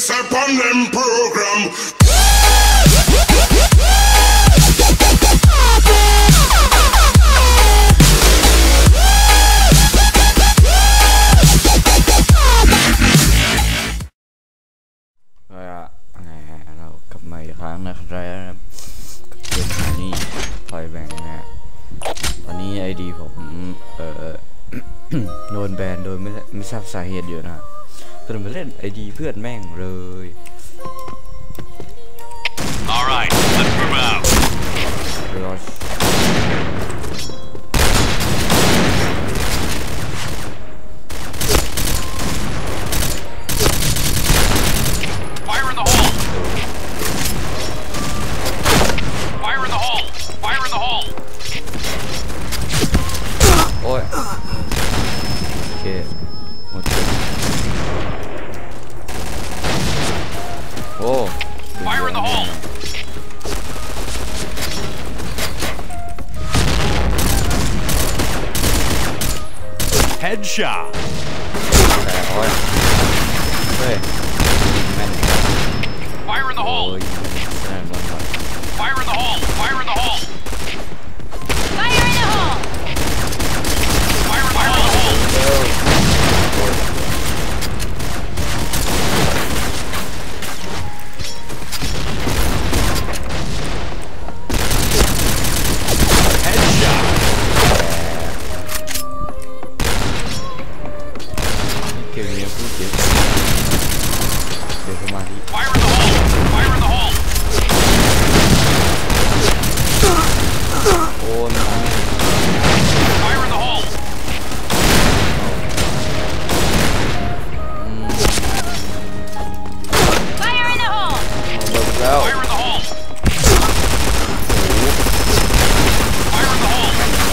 this upon them program. เรากลับมาอีกครั้งนะครับเกมนี้พอยแบงค์นะตอนนี้ไอดีผมโดนแบนโดยไม่ทราบสาเหตุอยู่นะก็เลยมาเล่นไอดีเพื่อนแม่งเลย Alright, let's move out. Fire in the hole. Fire in the hole. Fire in the hole. โอ้ยโอเคหมดเลยโอ้ Fire in the hole. Headshot. แต่โอ้ยเฮ้ยแม่น Fire in the โอ้ hole. ยแม่นบอล Fire in the hole. Fire in the hole. Fire in the hole! Fire in the hole. Headshot. เกมนี้พูดเยอะเดี๋ยวสมาธิ Fire in the hole. Fire in the hole. โอ้น้อง Fire in the hole. Fire in the hole! เบิกแล้ว Fire in the hole. Fire in the hole.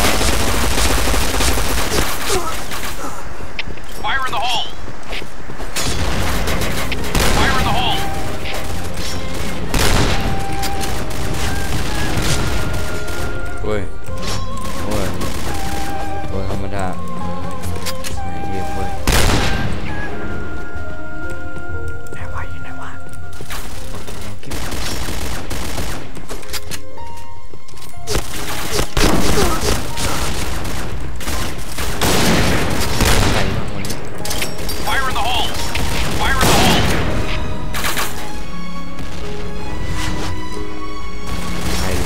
Fire in the hole. Fire in the hole. โอ้ยโอ้ยโอ้ยธรรมดาไหนเยี่ยมเว้ยไหนวะอยู่ไหนวะเอาเก็บใครบ้างวันนี้ Fire in the hole. Fire in the hole. ใคร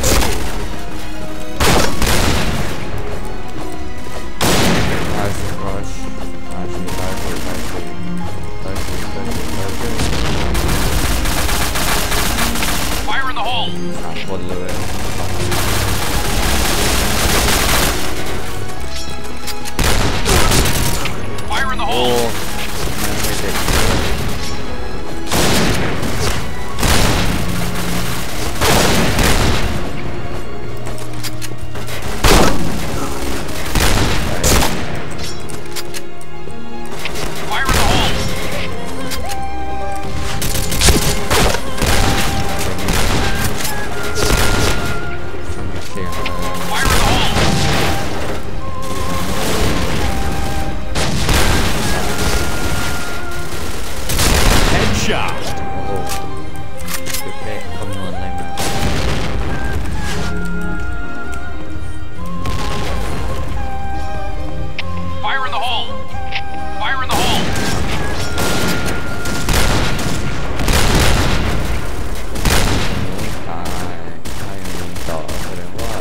อาร์ซิครอชอาร์ซิอาร์ซิอาร์ซิอาร์ซิอาร์ซิอาร์ซิ Fire in the hole. สามคนเลย Fire in the โอ้ hole. ไม่เด็ก Fire in the hole. เสียง Fire in the hole. Headshot. โอ้โหจุดเลขคำนวณอะไรมา Fire in the hole. Fire in the hole. ตายถ้ายังยิงต่อแสดงว่า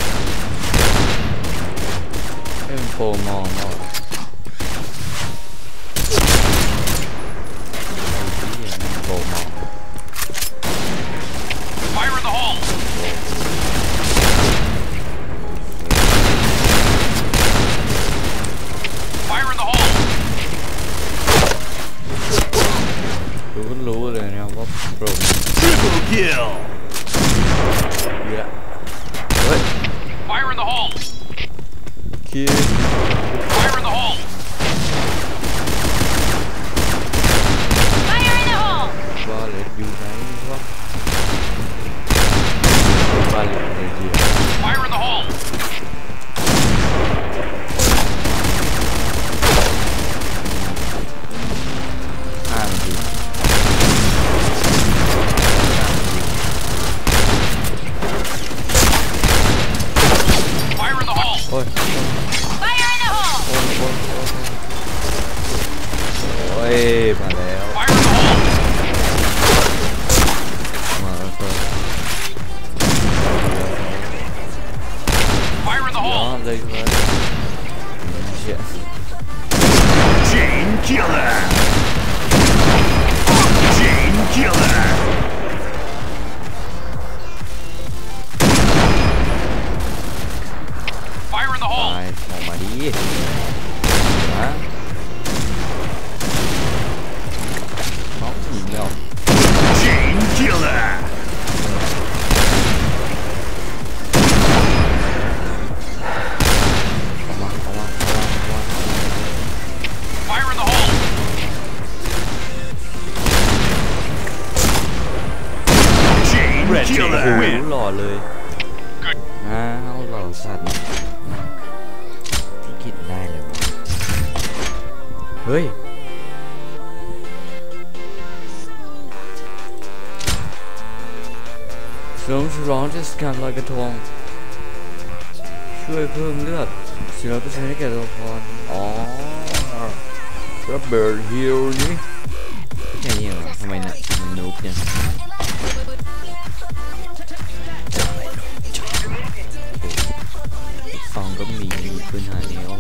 เป็นโปรมองเนาะไอ้ที่ยังโปรมอง Fire in the hole. Fire in the hole. รู้เลยนะว่าโปร Triple kill. เยอะเฮ้ย Fire in the hole. คิด Fire in the hole. Fire in the hole! ว่าเลดอยู่ไหนวะว่าเลดเดียว Fire in the hole. 5 นาทีมาแล้ว Fire in the hole! มาแล้วก็ Fire in the ยอ hole! ดเลยครับเชี่ย Chain killer. Chain killer. Fire in the ตา hole! ยออกมาดีฮะน้องหญิงแล้ว Chain killer. เอามา Fire in the hole! Chain โอ้โห killer. หล่อเลย Good. อ้าวหล่อสัตว์ที่คิดได้เลยวะเฮ้ยเฉลิมฉลองเทศกาลลอยกระทงช่วยเพิ่มเลือด400%ให้แก่ตัวละครอ๋อระเบิดฮิลนี่แค่นี้เหรอทำไมเนี่ยมันนุ๊กเนี่ยอีกฝั่งก็มีพื้นฐานนี้โอ้โห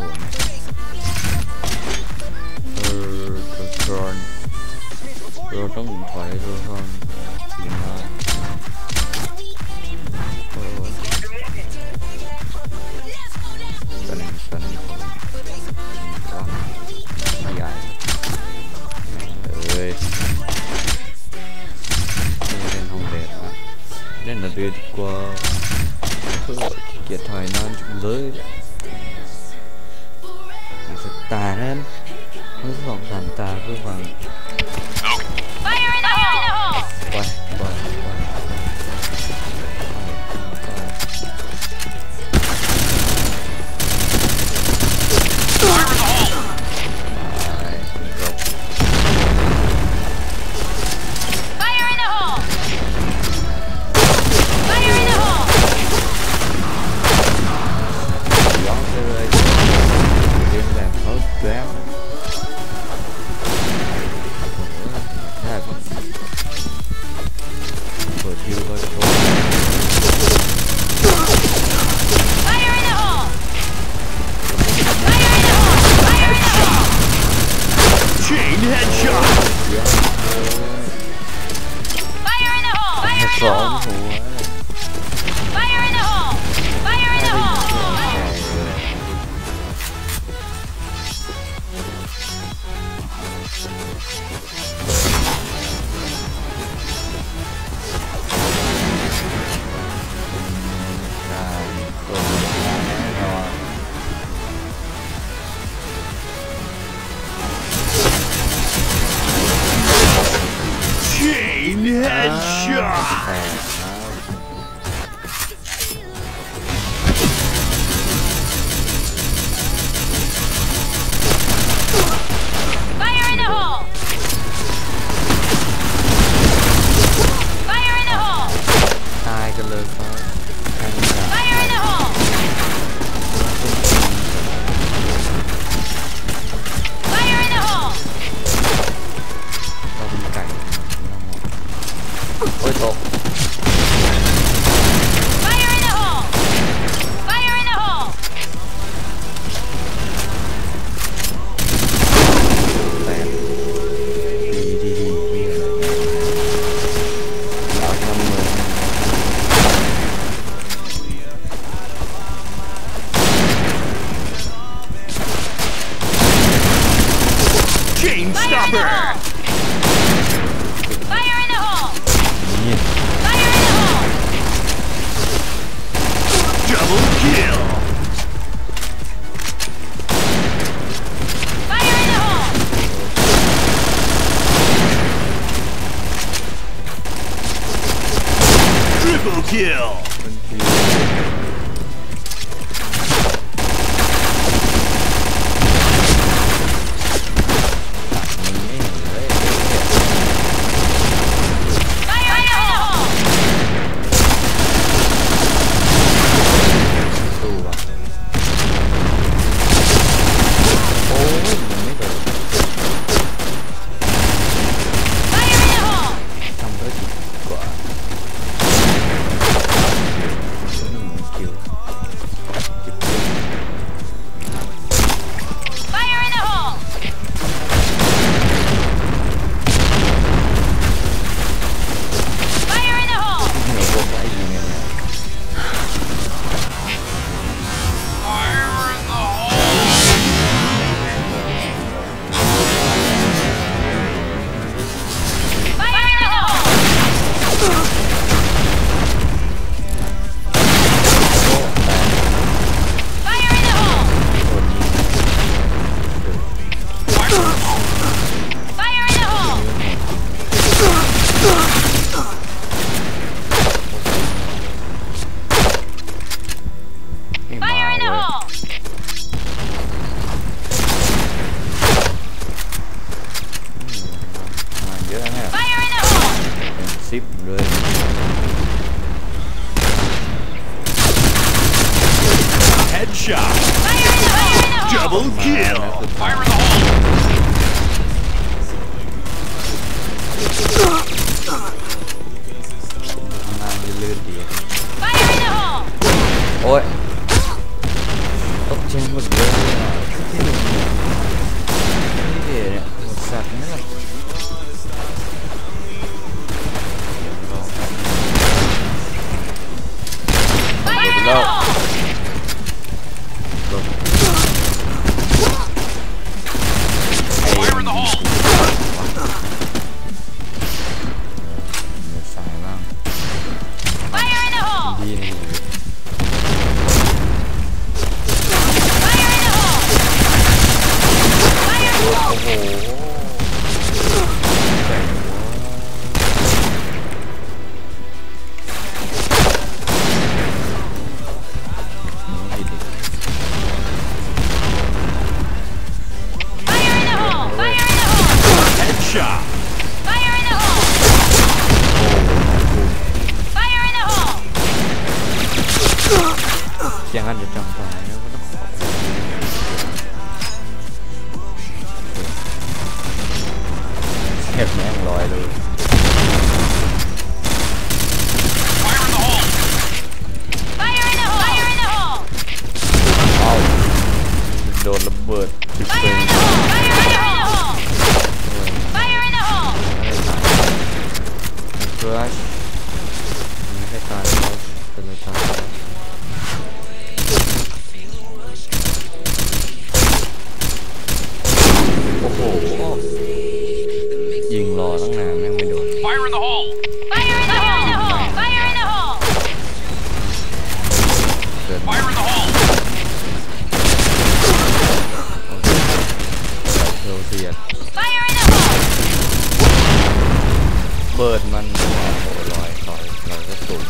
ตัวครอนเราต้องถอยตัวครอนดีมากโอ้ตัวหนึ่งว้าวใหญ่เอ้ยเล่นห้องเด็กนะเล่นระเดือดกว่าเกียรติถอยนานจังเลยสตาร์นั้นทั้งสองสามตาเพื่อฟัง Fire in the hole! ไป Fire in the hole! Fire in the hole! ย้อนไปเลยเรียนแบบเขาแล้วใช่ผมเปิดคิวก็โชว์ Fire in the hole! Fire in the hole! Fire in the hole! Chain headshot. ย้อน Fire in the hole! ให้ Fire in ส the อง hole! หัว Fire in the hole! Fire in the hole! Chain headshot. Fire in the hole! Fire in the hole! ตายกันเลยครับ Fire in the hole! Fire in the hole! เราเป็นไก่โอ้ยตก Fire in the hole! Fire in the hole! แตกดีอยากทำมือ Chain Fire in the stopper. hole! Fire in the hole! นี่ Fire in the hole! Double kill. Fire in the hole! Triple kill. เป็นทีมันไม่เห็นเลย Fire in the hole! สู้ว่ะโอ้ยมันไม่โดน 10เลย Headshot. Fire in the hole! Double มา kill. แล้วคือ Fire in the hole! ข้างล่างลื่นๆดี Fire in the hole! โอ้ยตกใจหมดเลยอ่ะที่หนึ่งเนี่ยหมดสัตว์นี่แหละ Fire in the hole! โดน Fire in the hole! สายล่าง Fire in the hole! ดีนี่ Fire in the hole! Fire in the โอ้ hole! โหนี่ดี Fire in the hole! Fire in the hole! Headshot. Fire in the hole! Fire in the hole! เสียงอันจะจำตายแล้วก็ต้องขอบคุณเก็บแม่งลอยเลย Fire in the hole! Fire in the hole! Fire in the hole! เอาโดนระเบิดจุด Fire เป็น in the hole! Fire in the hole! Fire in the hole! เพื่อไม่ให้ตายแล้วเป็นเลยตายโอ้โหยิงรอตั้งนานแม่งไม่โดน Fire in the hole! Fire in the hole! Fire in the hole! เกิน Fire in the hole! เทลเซียน Fire in the hole! เบิดมันโอ้โหลอยก็สูง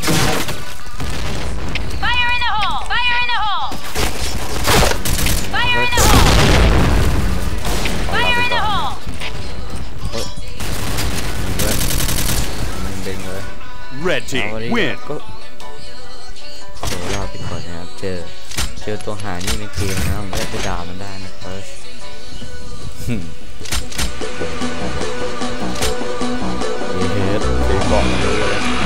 Fire in the hole! Fire in the hole! Fire in the hole! เอาเรา Fire ไป in ก่ the อน hole! เฮ้ยยิงเลยมันเด้งเลย Red เอาวัน team นี้ win. ก็เดี๋ยวเราไปก่อนนะครับเจอตัวหานี่ในเกมนะผมได้ไปด่ามันได้นะครับเฮ้ยเด็กบอกมันเลย